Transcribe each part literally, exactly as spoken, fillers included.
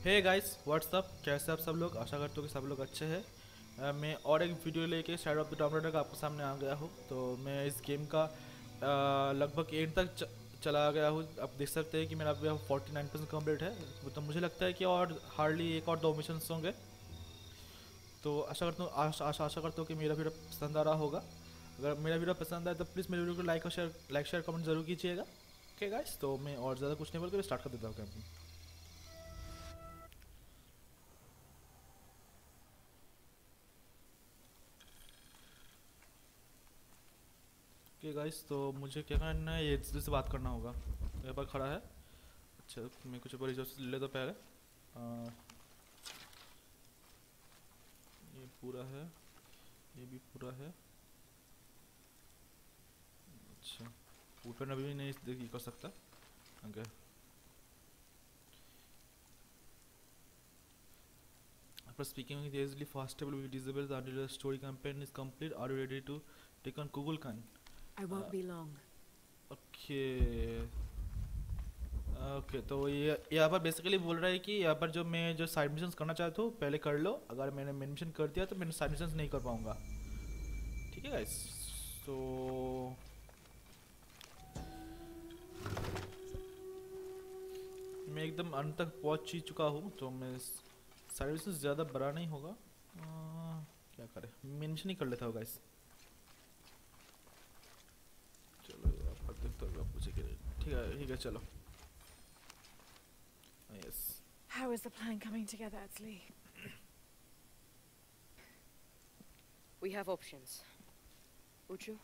Hey guys what's up, कैसे आप सब लोग? आशा करते हो कि सब लोग अच्छे हैं। अ, मैं और एक वीडियो लेके side of the Tomb Raider का आपके सामने आ गया हूँ। तो मैं इस गेम का अ, लगभग एंड तक च, चला गया हूँ। आप देख सकते हैं कि मेरा अभी फोर्टी नाइन परसेंट कम्प्लीट है। तो मुझे लगता है कि और हार्डली एक और दो मिशन होंगे। तो आशा करता हूँ आशा आशा आशा करता हूँ कि मेरा वीडियो पसंद आ रहा होगा। अगर मेरा वीडियो पसंद आए तो प्लीज़ मेरे वीडियो को लाइक और शेयर लाइक शेयर कमेंट जरूर कीजिएगा। ओके गाइस, तो मैं और ज़्यादा कुछ नहीं बोल के स्टार्ट कर देता हूँ कैंपिंग। ओके गाइस, तो मुझे क्या करना है, ये से बात करना होगा। मेरे पास खड़ा है। अच्छा, मैं कुछ ऊपर रिसोर्स ले तो पहले। आ, ये पूरा है, ये भी पूरा है। अच्छा, ऊपर अभी भी नहीं देखिए कर सकता। Okay, after speaking with easily fast will be disable the until the story campaign is complete. Are you ready to take on Google Khan? I won't be long. Okay okay, तो ये यहाँ पर बेसिकली बोल रहा है कि यहाँ पर जो मैं जो साइड मिशंस करना चाहता हूँ पहले कर लो। अगर मैंने मेन मिशन कर दिया तो मैंने साइड मिशंस नहीं कर पाऊंगा। ठीक है गाइस, तो मैं एकदम अंत तक पहुंच ही चुका हूँ। तो मैं सर्विस ज़्यादा बड़ा नहीं होगा। आ, क्या करें, मेंशन ही कर लेता हूँ गाइस। चलो आप कर देखते हो, आप पूछे ठीक है ठीक है चलो। Yes, How is the plan coming together, Atli? We have options. Uchu?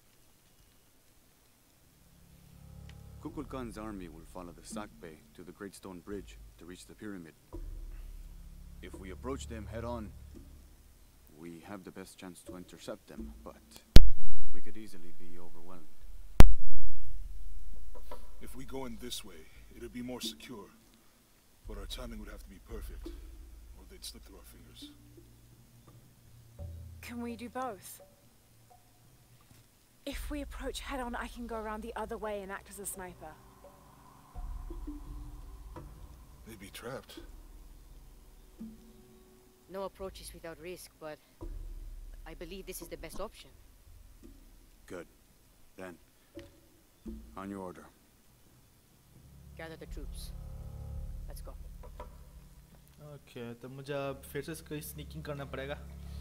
Kukulkan's army will follow the Sakbe to the Great Stone Bridge to reach the pyramid. If we approach them head-on, we have the best chance to intercept them, but we could easily be overwhelmed. If we go in this way, it'll be more secure. But our timing would have to be perfect, or they'd slip through our fingers. Can we do both? If we approach head-on, I can go around the other way and act as a sniper. They'd be trapped. No approach is without risk, but I believe this is the best option. Good. Then, on your order. Gather the troops. Let's go. Okay okay, तो मुझे अब फिर से कोई sneaking करना पड़ेगा।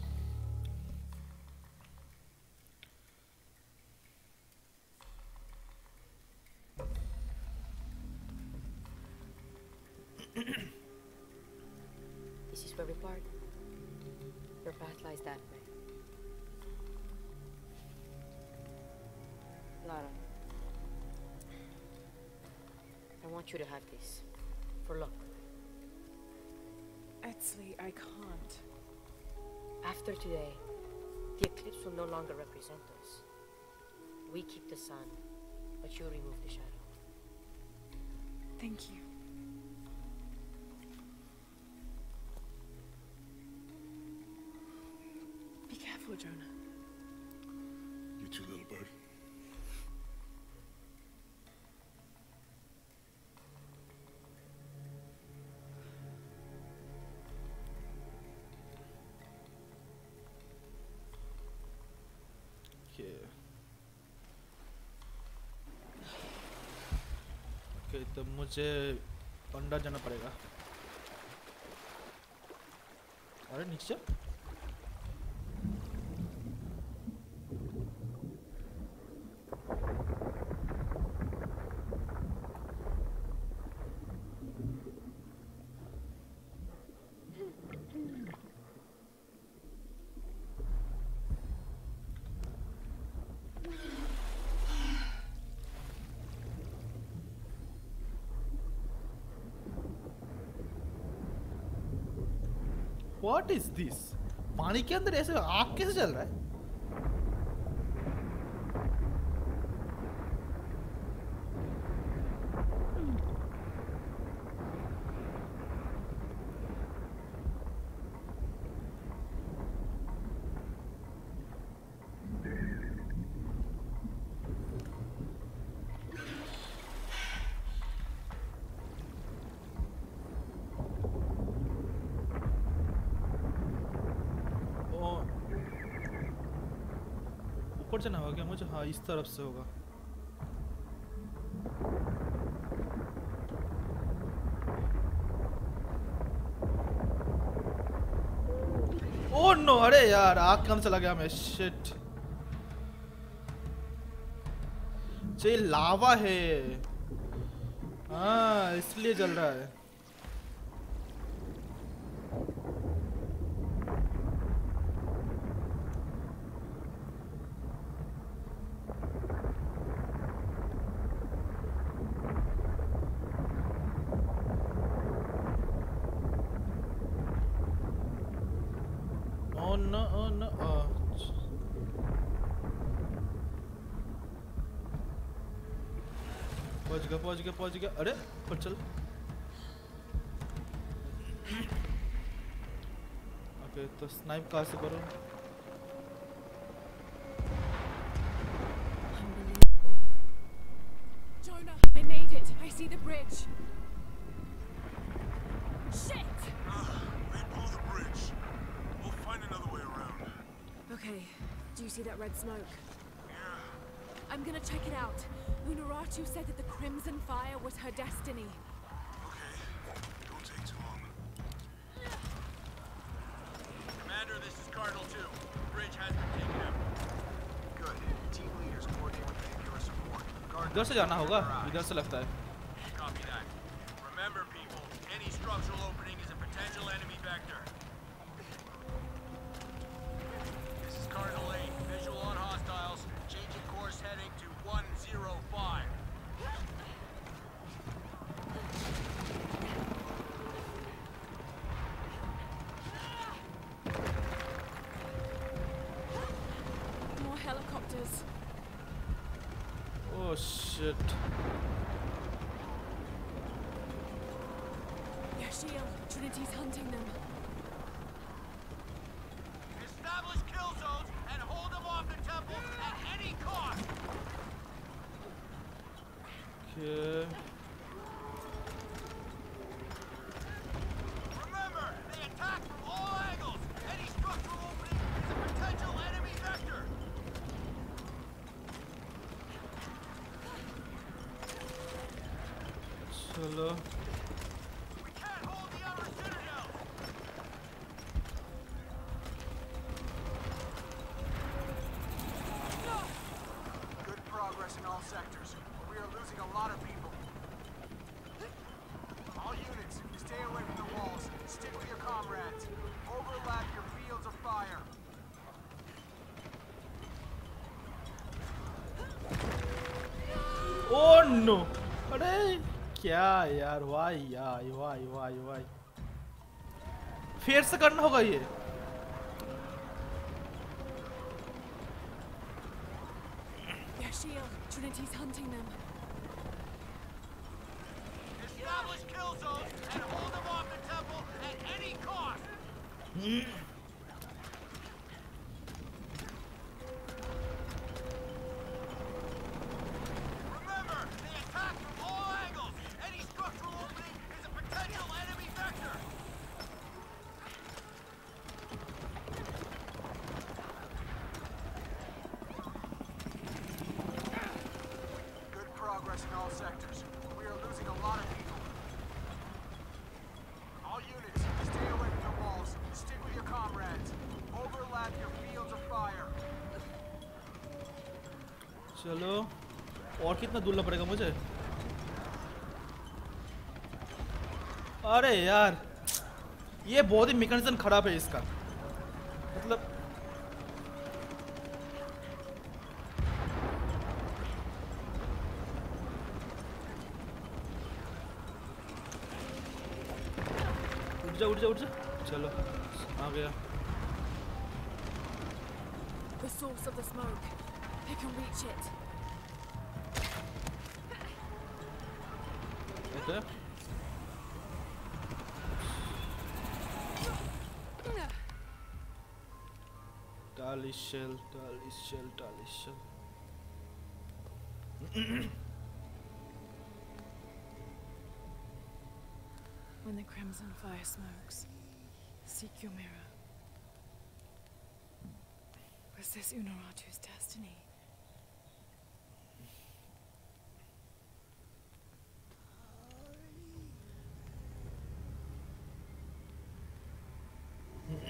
This is where we part. Your path lies that way. Lara, I want you to have this. For luck. Atli, I can't. After today, the eclipse will no longer represent us. We keep the sun, but you remove the shadow. Thank you. Be careful, Jonah. You too, little bird. Okay, तो मुझे अंदर जाना पड़ेगा। अरे नीचे what is this? पानी के अंदर ऐसे आग कैसे चल रहा है? ऊपर जाना होगा क्या मुझे? हाँ इस तरफ से होगा। ओह नो, अरे यार आग कम चला गया मैं, शिट। ये लावा है, हाँ इसलिए जल रहा है। Oh no, oh no, oh. पहुंच गया पहुंच गया पहुंच गया। अरे पर चल। ओके तो स्नाइप कहाँ से करो? Jonah, I made it. I see the bridge. Shit! They blew the bridge. We'll find another way around. Okay, do you see that red smoke? Yeah. I'm gonna check it out. Unuratu said that the Crimson Fire was her destiny. Okay. Don't take too long. Commander, this is Cardinal two. The bridge has been taken out. Good. Team leaders coordinate with vehicular support. इधर से जाना होगा, इधर से लगता है। Copy that. Remember, people, any structural opening is a potential enemy vector. This is Cardinal eight. Visual on hostiles. Changing course heading to one zero five. More helicopters. Oh shit. Yashiel, Trinity's hunting them. Establish kill zones and hold them off the temple at any cost. Okay. Remember, they attack from all angles. Any structural opening is a potential enemy vector. चलो। We can't hold the outer citadel. Good progress in all sectors, but we are losing a lot of people. All units, stay away from the walls. Stick with your comrades. Overlap your fields of fire. Oh no! अरे क्या यार, Y यार, Y Y Y. फिर से करना होगा ये। Yashiel, Trinity's hunting them. Establish kill zones and hold them off the temple at any cost. Remember, they attack from all angles. Any structural opening is a potential enemy vector. Good progress in all sectors, but we are losing a lot of people. All units, stay away from the walls. Stick with your comrades. Overlap your fields of fire. चलो, और कितना दूर पड़ेगा मुझे? अरे यार, ये बहुत ही मैकेनिज्म खराब है इसका। मतलब उठ जा उठ जा उठ जा। चलो आ गया। The source of the smoke. They can reach it. Okay. Tally shell, tally shell, tally shell. When the crimson fire smokes, seek your mirror. Was this Unuratu's destiny?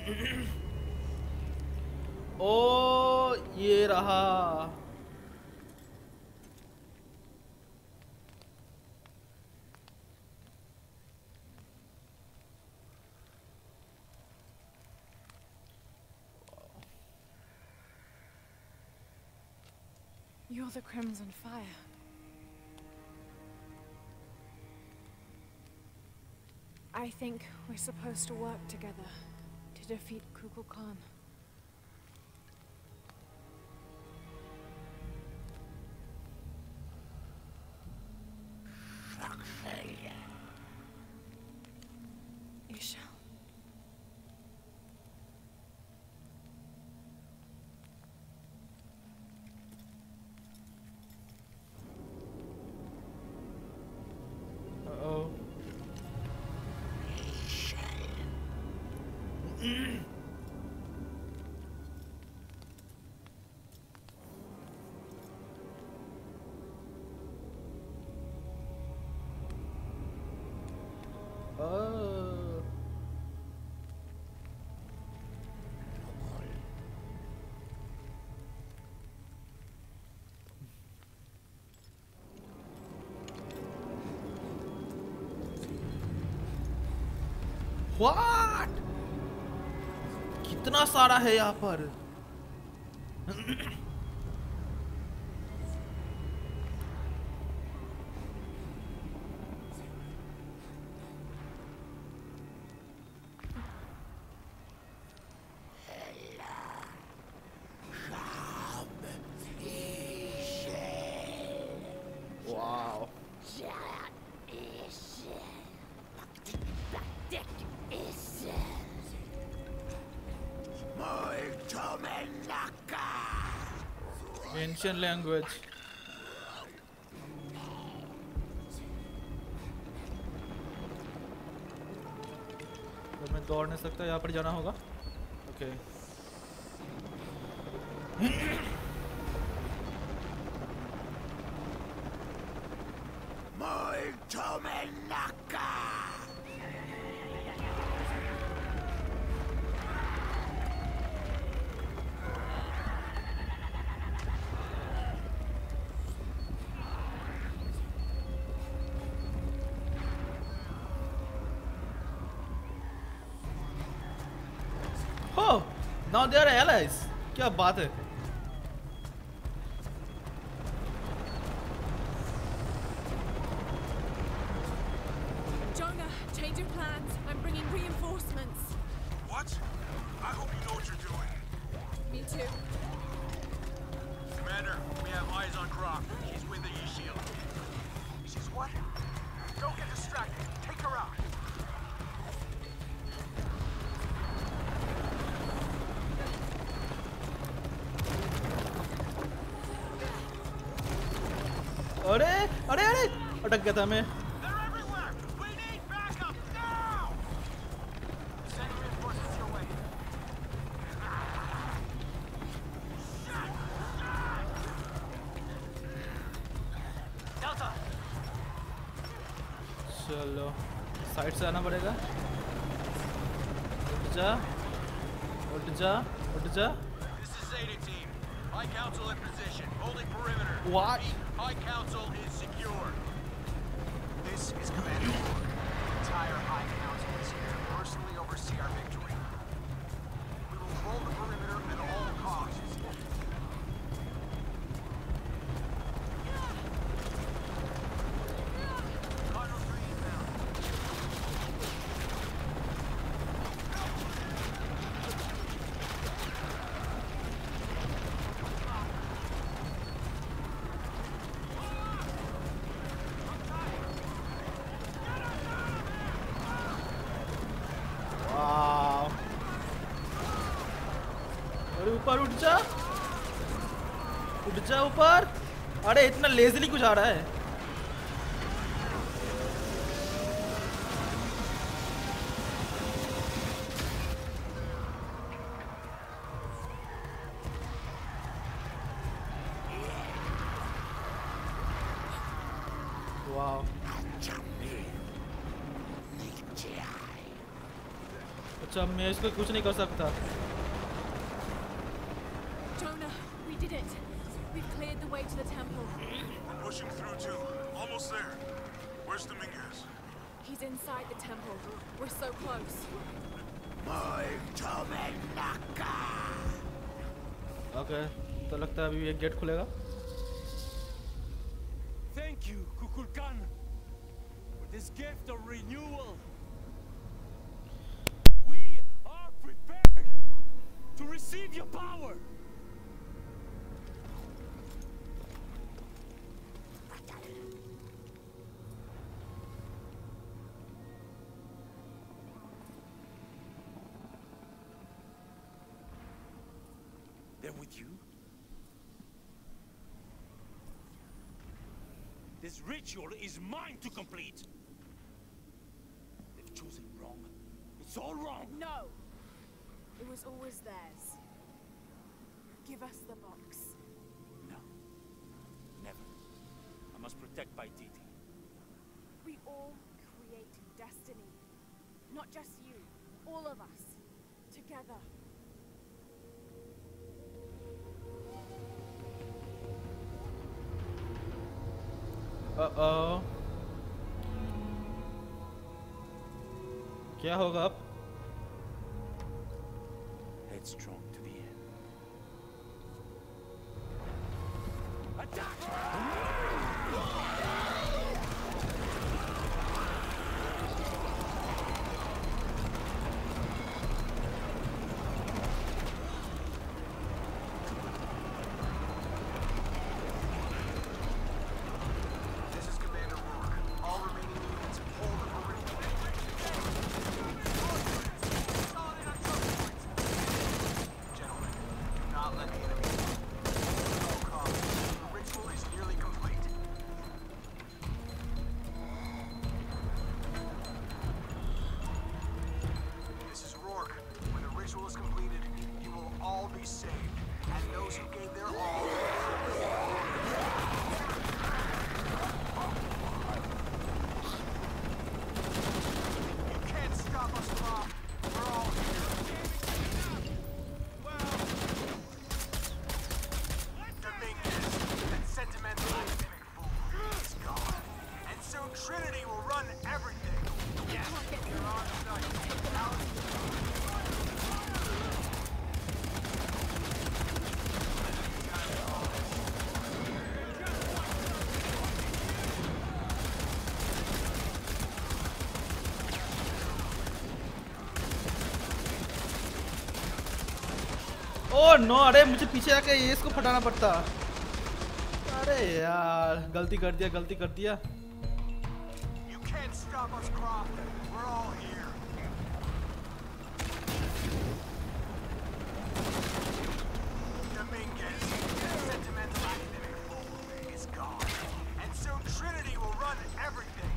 ओ ये रहा। You're the Crimson Fire. I think we're supposed to work together to defeat Kukulkan. Khan. Isha. Uh-oh. Oh. What? कितना सारा है यहाँ पर? Wow. Ancient language. तो मैं दौड़ नहीं सकता, यहाँ पर जाना होगा। Okay. Oh, now they are allies. क्या बात है? Jonah, change of plans. I'm bringing reinforcements. What? I hope you know what you're doing. Me too. Commander, we have eyes on Croc. She's with the E-Shield. She's what? Don't get distracted. Take her out. अरे अरे अरे अटक गया था मैं। They're everywhere! We need backup now! Send reinforcements your way. Delta! चलो side से आना पड़ेगा। उठ जा उठ जा उठ जा। This is Zeta Team. High Council in position, holding perimeter. What? High Council is secure. This is Commander Rourke. The entire High Council is here to personally oversee our victory. We will hold the perimeter at all costs. Conroe three inbound. वाव। अरे ऊपर उठ जा उठ जा ऊपर। अरे इतना Leslie कुछ आ रहा है। वाव। अच्छा मैं इसको कुछ नहीं कर सकता। Jonah, we did it. We've cleared the way to the temple. We're pushing through too. Almost there. Where's Dominguez? He's inside the temple. We're so close. Okay तो लगता है अभी एक गेट खुलेगा। Thank you, Kukulkan, for this gift of renewal. We are prepared to receive your power. They're with you? This ritual is mine to complete. They've chosen wrong. It's all wrong. No! It was always theirs. Give us the box. No. Never. I must protect Paititi. We all create destiny. Not just you. All of us. Together. Uh-oh. क्या होगा अब? Headstrong to the end. Attack! Oh no, अरे मुझे पीछे आके ये इसको फटाना पड़ता। अरे यार गलती कर दिया गलती कर दिया। You can't stop us, Croft. We're all here. Dominguez, that sentimental academic fool, is gone. And soon Trinity will run everything.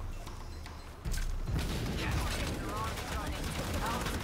Yes, you're on site.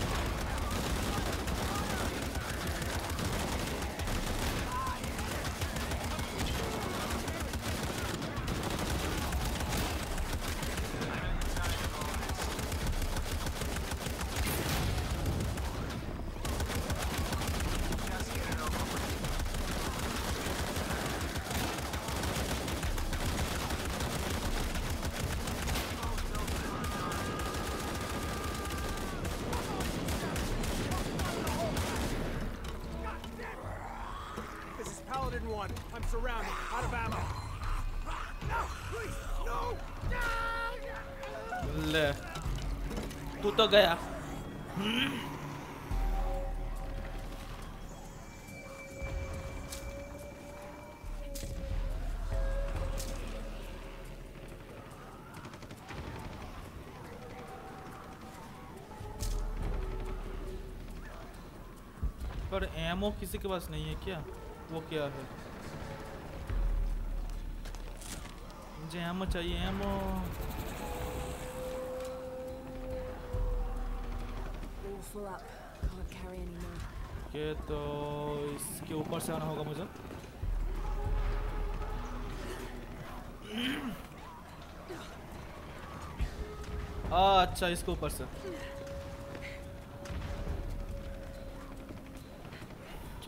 One. I'm surrounded. Out of ammo. No, please, no. ले तू तो गया। पर ammo किसी के पास नहीं है क्या? वो क्या है? मुझे एमओ चाहिए, एमओ। ओके तो इसके ऊपर से आना होगा मुझे। आ, अच्छा इसके ऊपर से।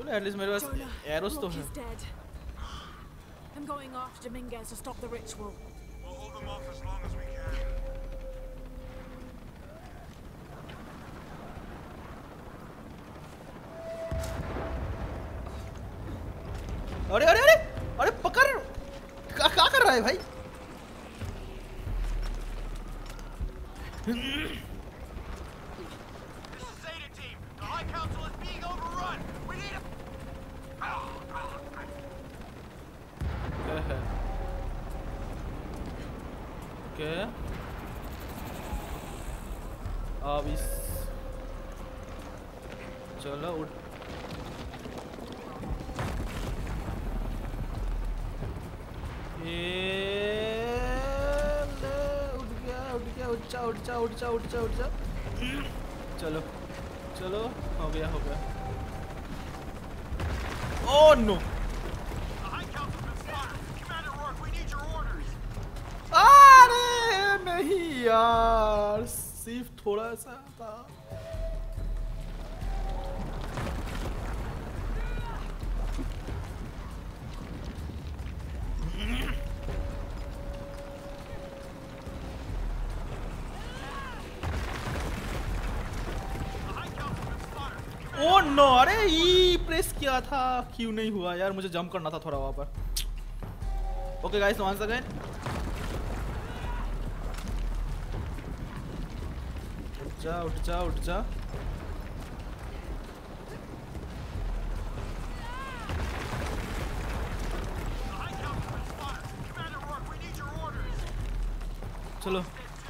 चलो एटलीस्ट मेरे पास Jonah, एरोस तो Rock है। is dead. I'm going after Dominguez to stop the ritual. We'll hold them off as long as we can. अरे अरे अरे अरे पकड़, क्या क्या कर रहा है भाई? This is Zeta Team. The High Council is being overrun. We need a... क्या है? क्या? अब इस चलो उठ ये उठ गया उठ गया उठ जा उठ जा उठ जा उठ जा उठ जा चलो चलो हो गया हो गया। Oh no The High Council's been slaughtered. Commander Rourke, we need your orders. अरे नहीं यार, सिर्फ थोड़ा सा था। ओ नो, अरे ई प्रेस किया था, क्यों नहीं हुआ यार? मुझे जंप करना था थोड़ा वहां पर। ओके गाइस, वंस अगेन उठ जा उठ जा उठ जा। चलो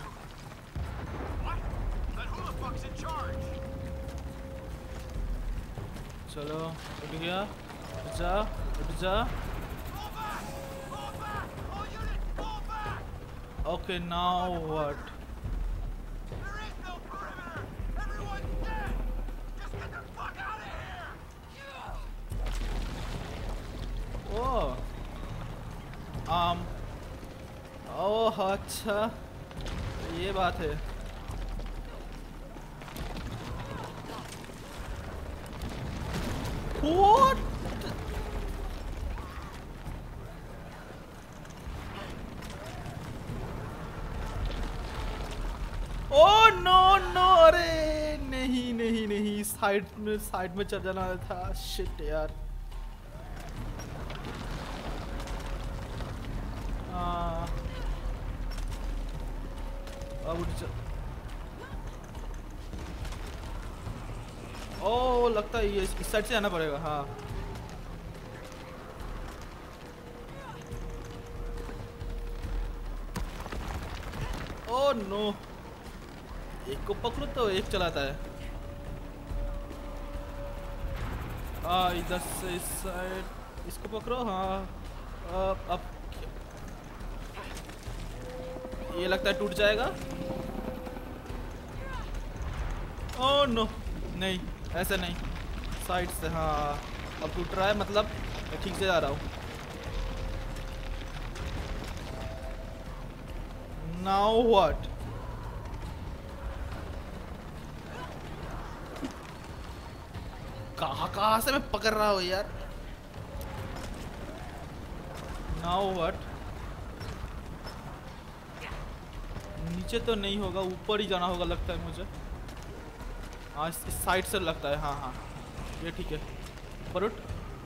चलो उठ गया, उठ जा उठ जा। Okay now what? ओह आम ओह अच्छा ये बात है। What? Oh no no, अरे नहीं नहीं नहीं, साइड में साइड में चल जाना था। शिट यार। हाँ अब उठ जा। ओ लगता है ये इस साइड से आना पड़ेगा। हाँ ओ नो, एक को पकड़ो तो एक चलाता है। हाँ इधर से इस साइड इसको पकड़ो। हाँ अब अब ये लगता है टूट जाएगा। ओ नो नहीं, ऐसे नहीं, साइड से। हाँ अब टूट रहा है, मतलब मैं ठीक से जा रहा हूँ। Now what? कहाँ कहाँ से मैं पकड़ रहा हूँ यार? Now what? नीचे तो नहीं होगा, ऊपर ही जाना होगा लगता है मुझे। हाँ इस साइड से लगता है। हाँ हाँ ये ठीक है, पर उठ।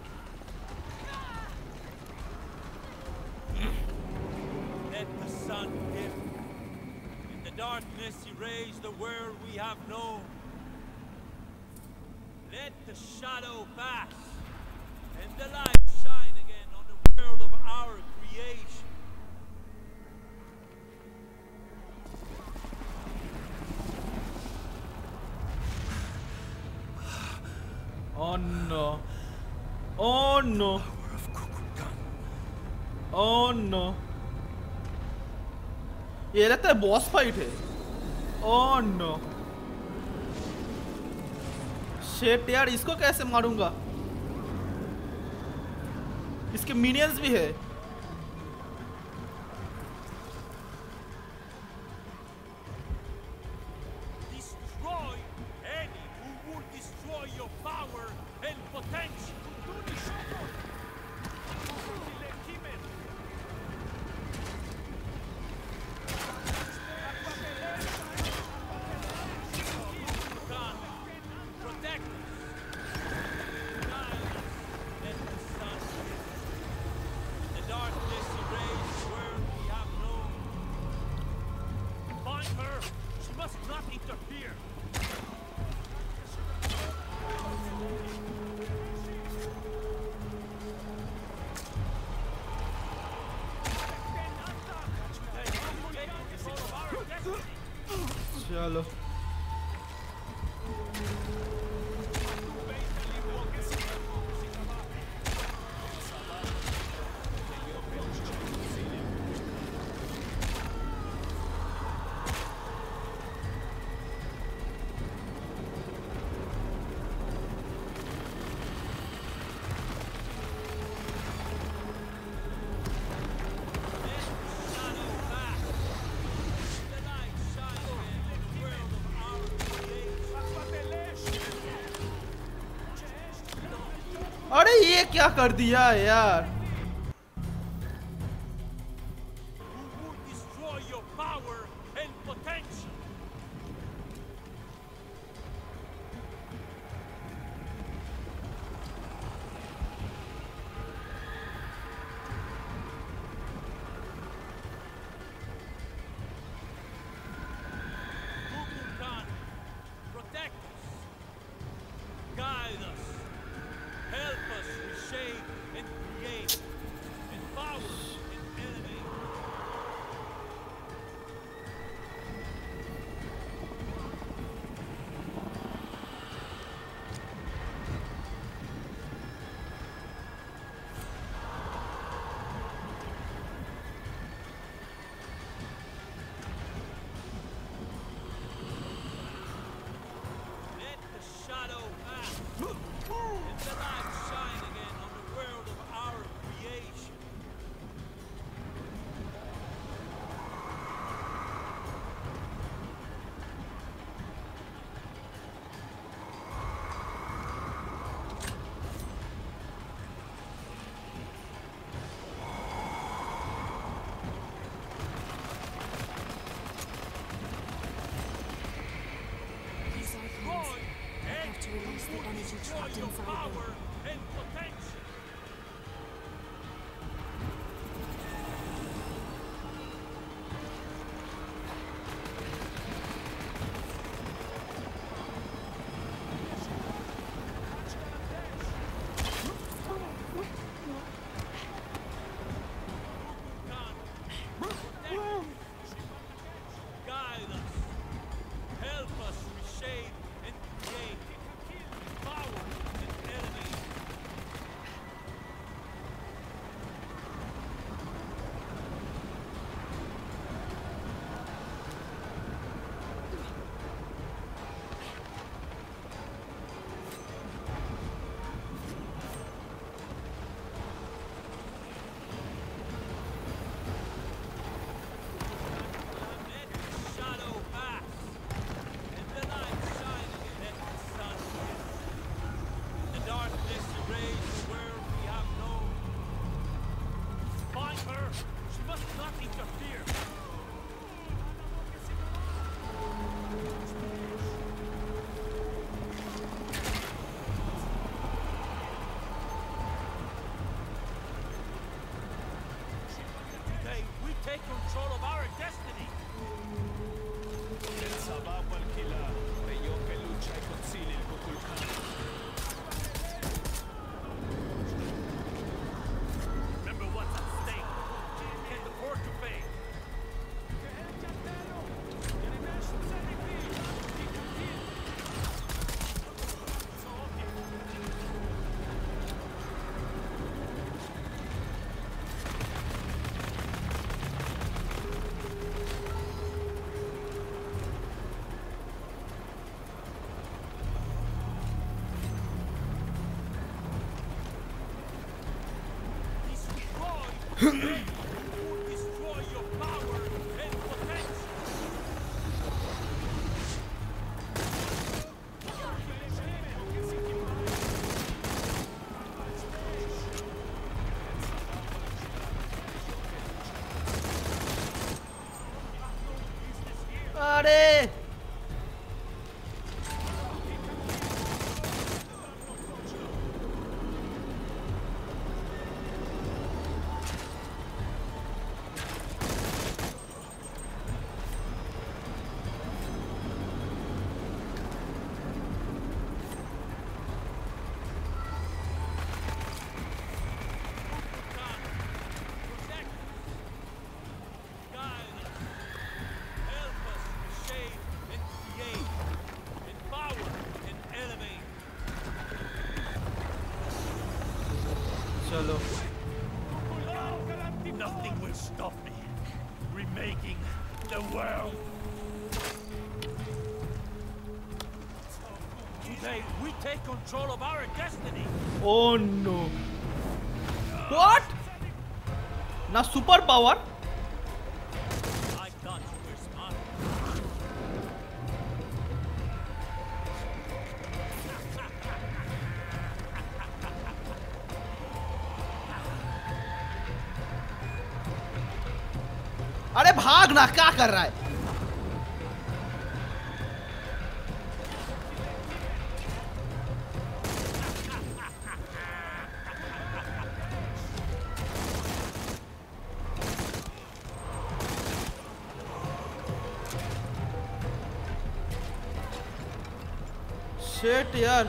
Let the sun dip. In the darkness erase the world we have known. Let the shadow pass, and the light shine again on the world of our creation. Oh no! Oh no! Oh no! ये लगता है boss fight है। Oh no! Shit यार, इसको कैसे मारूंगा? इसके minions भी है। Destroy any who would destroy your power and potential. चलो अरे ये क्या कर दिया यार Who would destroy your power and potential? Kukulkan, protect us, guide us, help us reshape and create, empower and elevate. Let the shadow pass, and the light shine again on the world of our creation. These icons. Destroy I and have to release the energy destroy trapped your inside power them. and potential. Kukulkan, protect us, guide us, help us reshape and create, empower and elevate. Let the shadow pass, and the light shine again. Let the sun hit. The darkness erase the world we have known. Find her. She must not interfere. Today, we take control of our destiny. Remember what's at stake. Can't afford to fade. Destroy. Destroy your power and potential. अरे चलो Nothing will stop me. Remaking the world. Today we take control of our destiny. Oh no. What? Na super power? I thought you were smart. अरे भाग ना, क्या कर रहा है? Shit यार,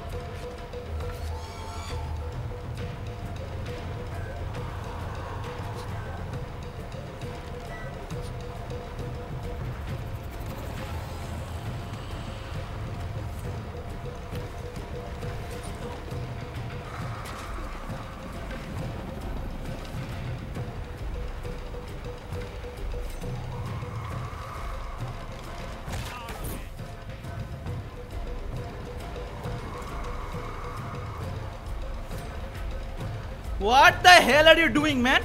what the hell are you doing, man?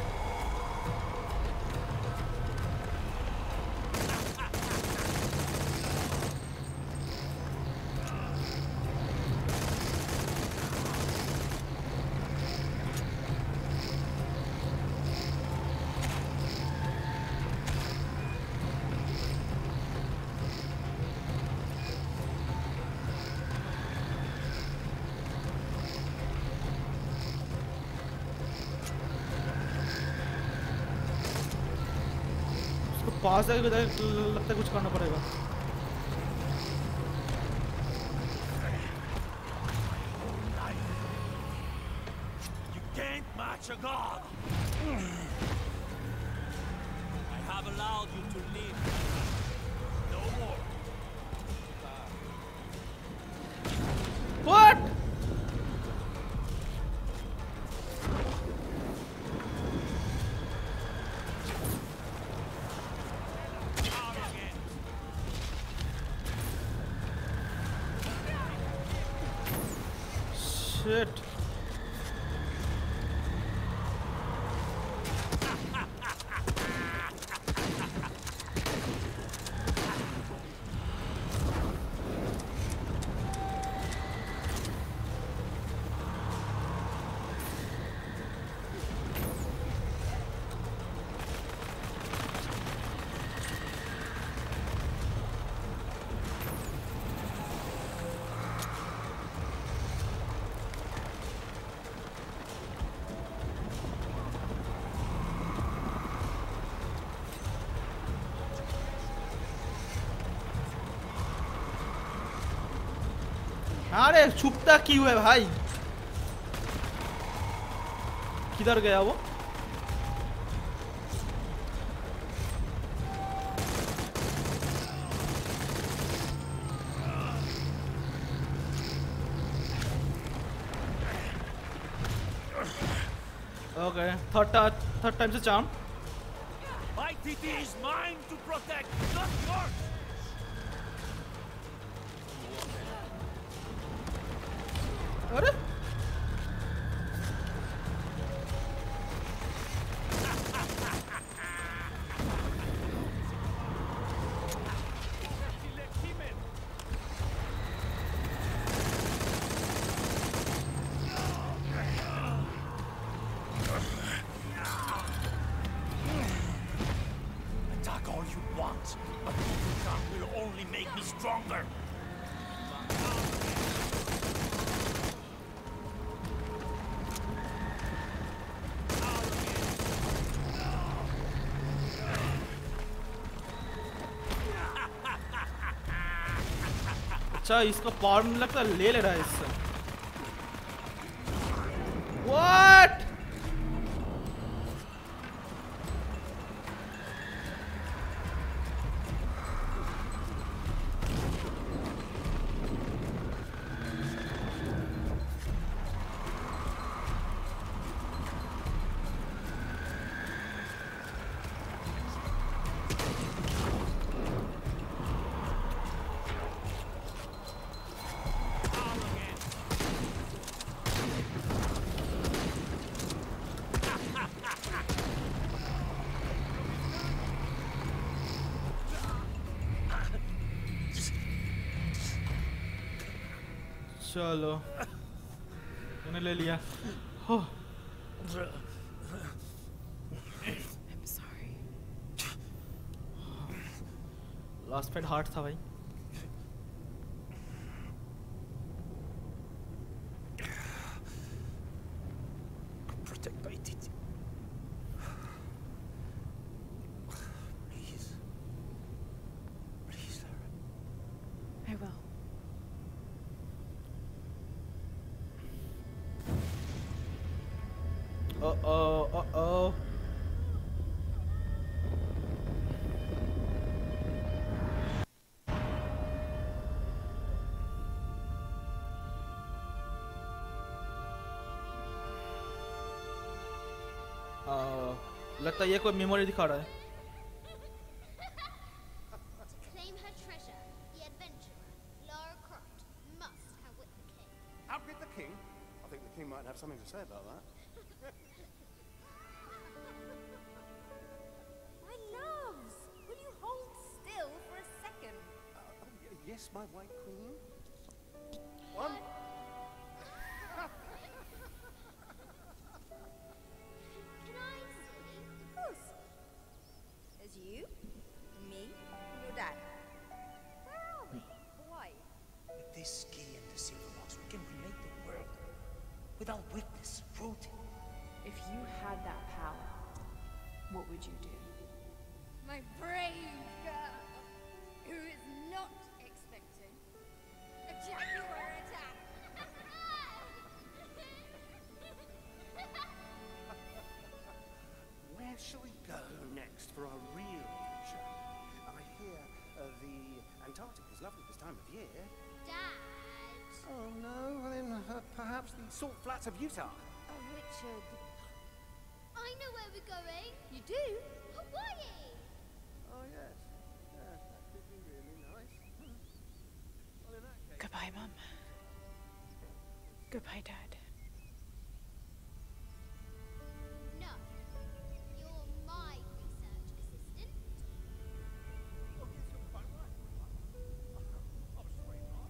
पास है, लगता है कुछ करना पड़ेगा। You can't match a god. I have allowed you to live. No more. What? Shit. अरे छुपता क्यों है भाई? किधर गया वो? Okay, third third time's a charm. My T T is mine to protect, not yours. अरे Attack all you want, but that will only make me stronger. अच्छा, इसका पावर मुझे लगता है ले ले रहा है इससे। What? चलो मैंने ले लिया। हो I'm sorry. Last fight hard था भाई। Protect Paititi. Please. Please, Lara. I will. Uh oh, uh oh. Uh, लगता है ये कोई मेमोरी दिखा रहा है। To claim her treasure, the adventurer, Lara Croft, must outwit the king. Outwit the king? I think the king might have something to say about that. My loves, will you hold still for a second? Uh, oh, y- yes, my white queen. One. Can I see? Of course. There's you, me, and your dad. Where are we? Hawaii. With this key and the silver box, we can relate the world without witness, rooting. If you had that power, what would you do? My brave girl, who is not expecting a jaguar attack. Where shall we go next for our real adventure? I hear uh, the Antarctic is lovely this time of year. Dad. Oh no, well then uh, perhaps the salt flats of Utah. Oh, Richard. I know where we're going. You do? Hawaii. Oh yes, yes, that could be really nice. Well, in that case, Goodbye, Mum. Goodbye, Dad. No. You're my research assistant. oh yes, you're quite right. I'm afraid not.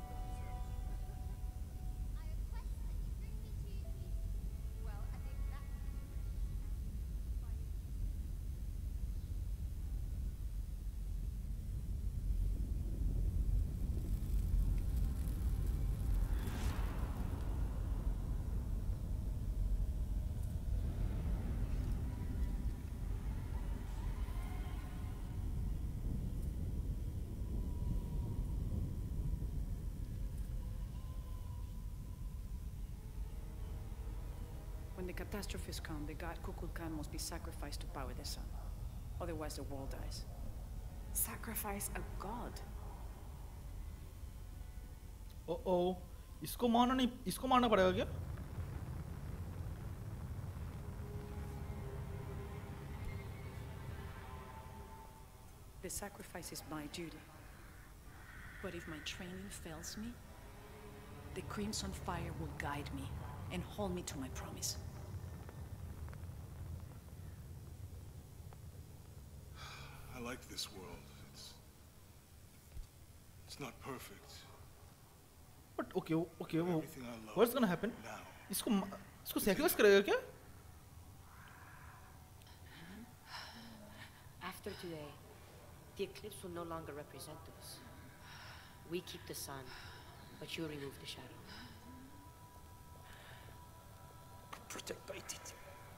I request that you bring me to the museum. Well, I think that's... When the catastrophes come, the god Kukulkan must be sacrificed to power the sun. Otherwise the world dies. Sacrifice a god? ओ ओ इसको मारना नहीं, इसको मारना पड़ेगा क्या? The sacrifice is my duty. But if my training fails me, the Crimson Fire will guide me and hold me to my promise. I like this world. It's... It's not perfect. But okay, okay, वो Everything I love what's gonna happen? now. इसको मा- इसको sacrifice करेगा क्या? After today, the eclipse will no longer represent us. We keep the sun, but you remove the shadow. Protect Paititi.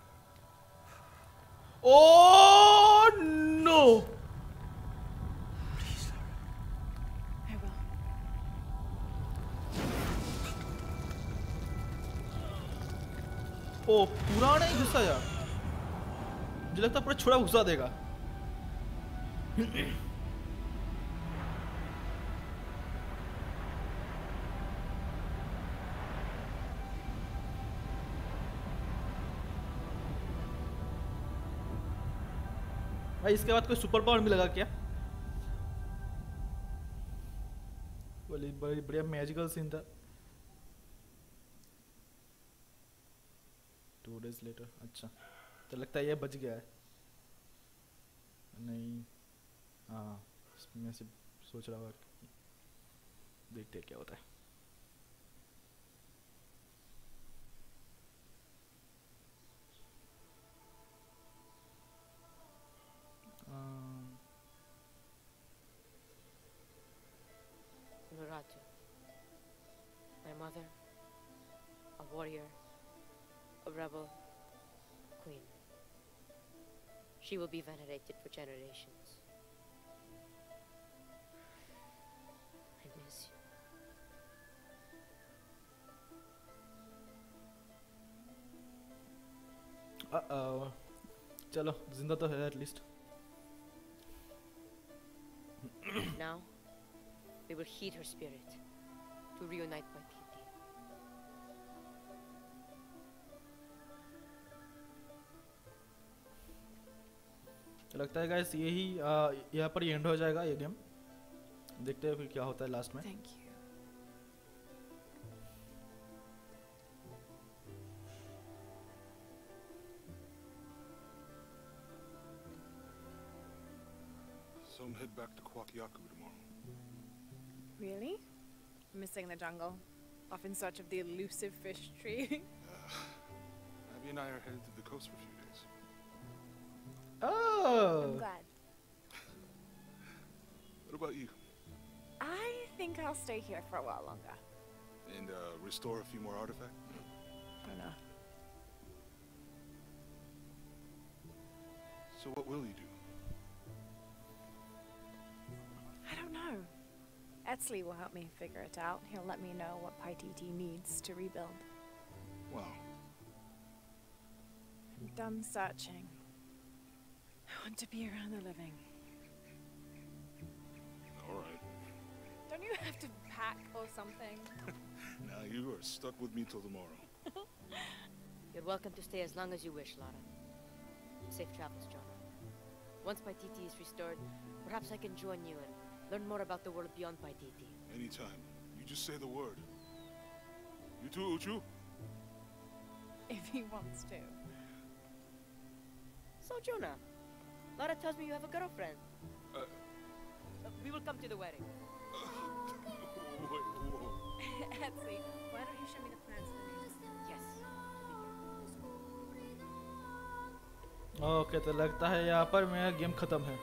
Oh no! Please, Lara. I will. ओ पूरा नहीं घुसा यार, मुझे लगता है पूरा छोड़ा घुसा देगा। भाई इसके बाद कोई सुपर पावर मिलेगा क्या? बड़ी बड़ी बढ़िया मैजिकल सीन था। टू डेज लेटर, अच्छा तो लगता है ये बच गया है। नहीं, हाँ मैं से सोच रहा हूँ, देखते हैं क्या होता है। had to. My mother, a warrior, a rebel, queen. She will be venerated for generations. I miss you. Uh-oh. चलो जिंदा तो है at least. Now, we will heed her spirit to reunite Paititi. लगता है गाइस यही आ, यहाँ पर and हो जाएगा ये गेम. देखते हैं फिर क्या होता है लास्ट में. Thank you. So I'm head back to Kwakyaku tomorrow. Really? Missing the jungle? Off in search of the elusive fish tree? Uh, Abby and I are headed to the coast for a few days. Oh. I'm glad. What about you? I think I'll stay here for a while longer. And uh, restore a few more artifacts? I don't know. So what will you do? I don't know. Etzli will help me figure it out. He'll let me know what Paititi needs to rebuild. Wow. I'm done searching. I want to be around the living. Alright. Don't you have to pack or something? Now you are stuck with me till tomorrow. You're welcome to stay as long as you wish, Lara. Safe travels, Jonah. Once Paititi is restored, perhaps I can join you and learn more about the world beyond Paititi. Anytime. You just say the word. You too, Uchu? If he wants to. So, Jonah, Lara tells me you have a girlfriend. Uh, Uh, we will come to the wedding. wait, whoa. Etzli, why don't you show me the plans for the news? Yes. Okay तो लगता है यहाँ पर मेरा game खत्म है.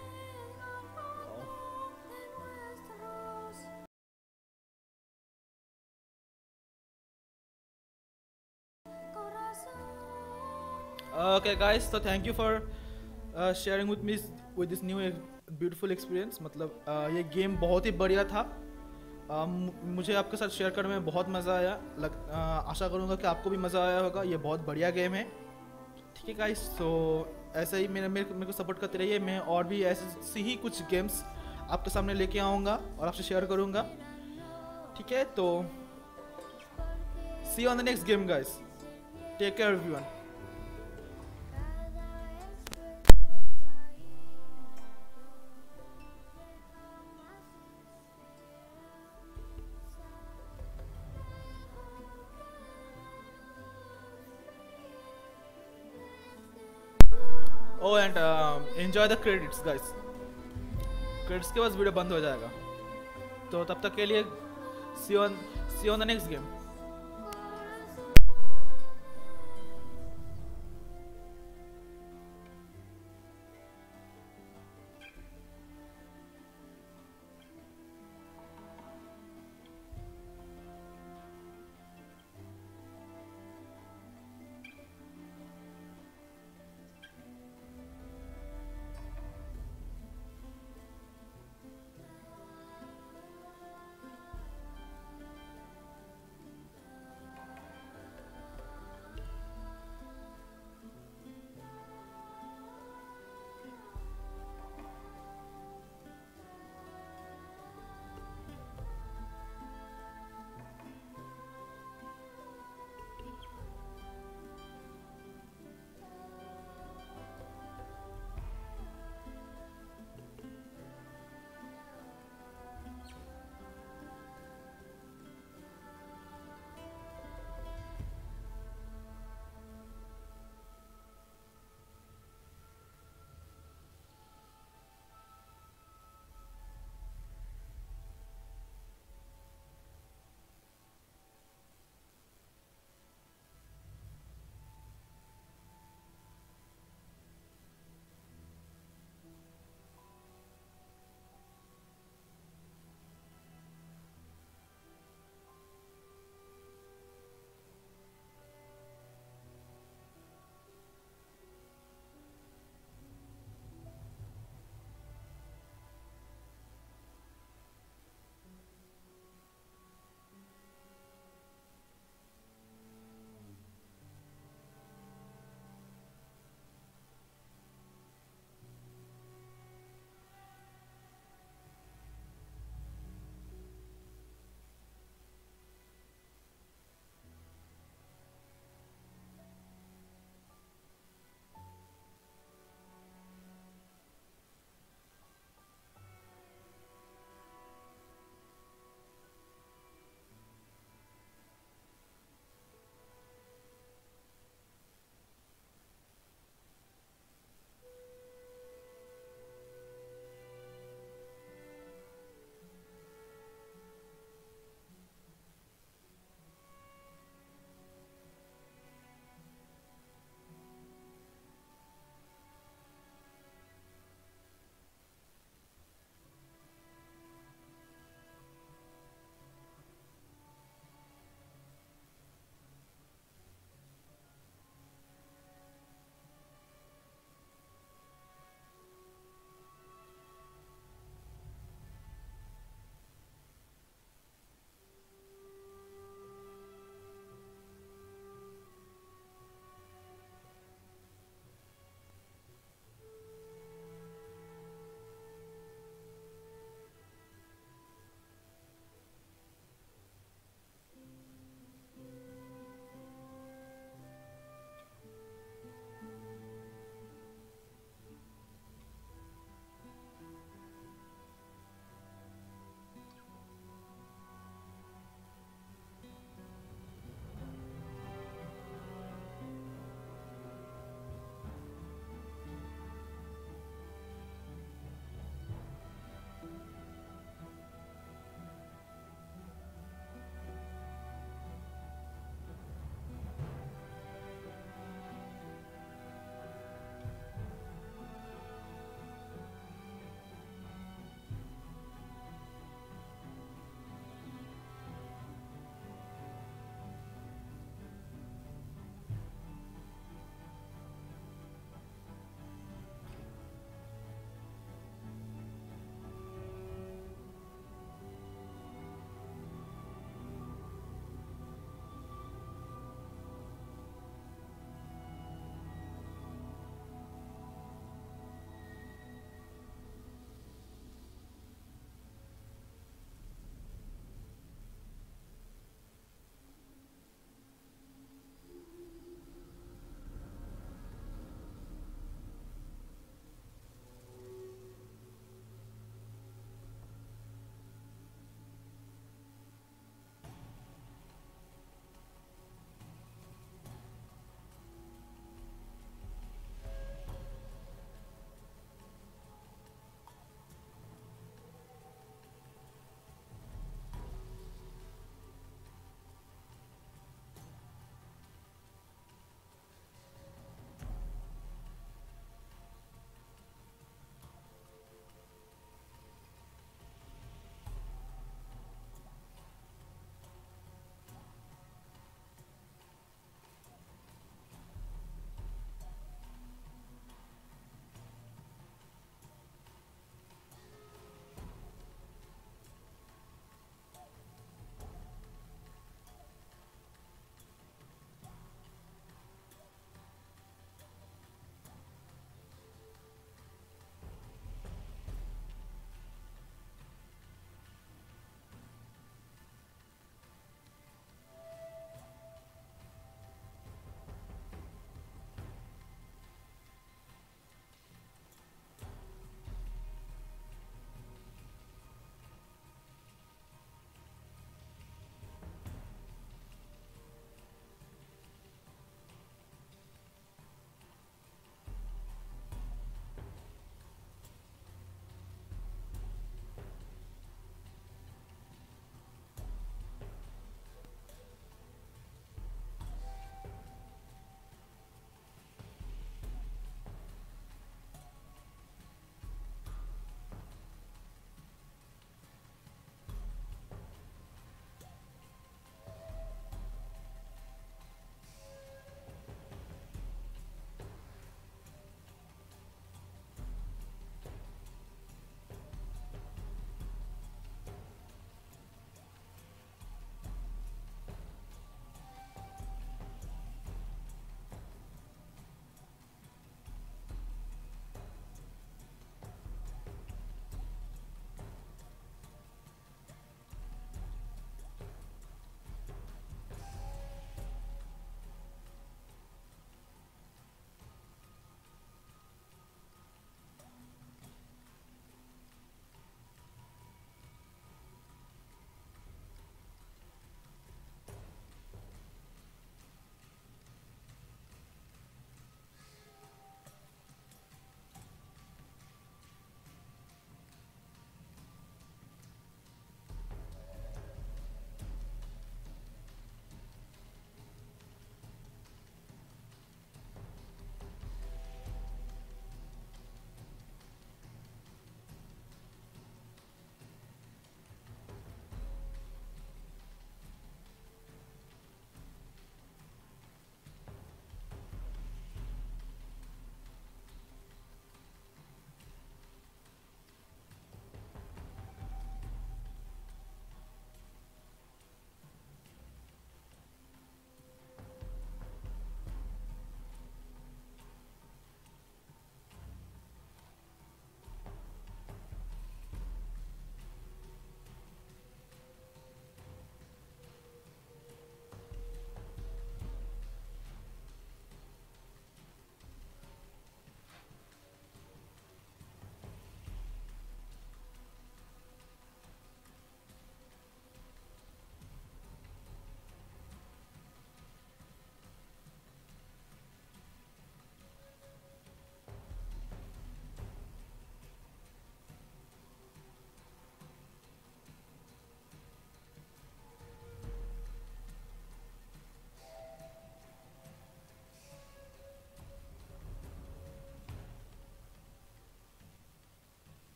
Okay guys, so thank you for uh, sharing with me with this new beautiful experience. मतलब uh, ये गेम बहुत ही बढ़िया था. uh, मुझे आपके साथ शेयर करने में बहुत मज़ा आया. लग, uh, आशा करूँगा कि आपको भी मज़ा आया होगा. ये बहुत बढ़िया गेम है. ठीक है गाइस, तो ऐसे ही मेरे मेरे मेरे को सपोर्ट करते रहिए. मैं और भी ऐसी ही कुछ गेम्स आपके सामने लेके आऊँगा और आपसे शेयर करूँगा. ठीक है, तो see you on the next game guys. Take care everyone. Oh and uh, enjoy the credits guys. Credits के बाद वीडियो बंद हो जाएगा. तो तब तक के लिए see you on see you on the next game.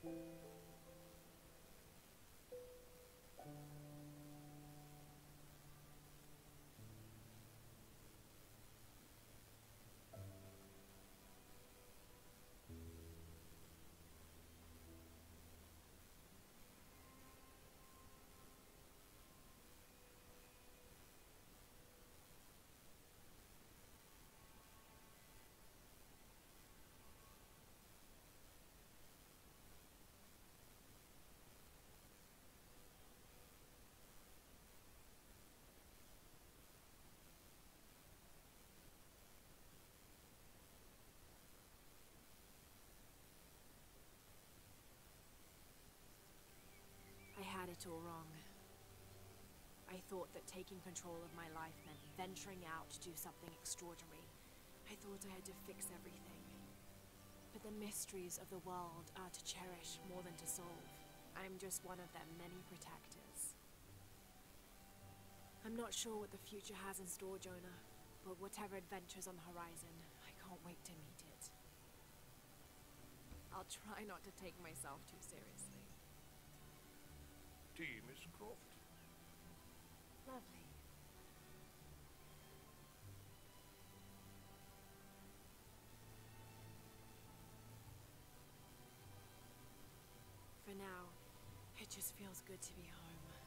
I had it all wrong. I thought that taking control of my life meant venturing out to do something extraordinary. I thought I had to fix everything. But the mysteries of the world are to cherish more than to solve. I'm just one of their many protectors. I'm not sure what the future has in store, Jonah, but whatever adventure's on the horizon, I can't wait to meet it. I'll try not to take myself too seriously. Tea, Miss Croft. Lovely. For now, it just feels good to be home.